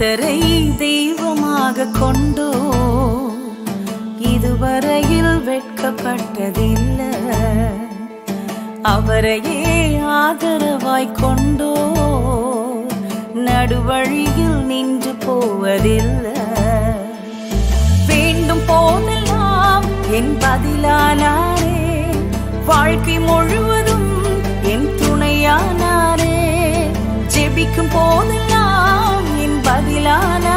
கர்த்தரை தெய்வமாக கொண்டோ இதுவரையில் வெட்கப்பட்டதில்லை. அவரையே ஆதரவாய் கொண்டோ நடுவழியில் நின்று போவதில்லை. வேண்டும் போதெல்லாம் என் பதிலானாரே, வாழ்க்கை முழுவதும் என் துணையானாரே. ஜெபிக்கும் போதெல்லாம் என் பதிலான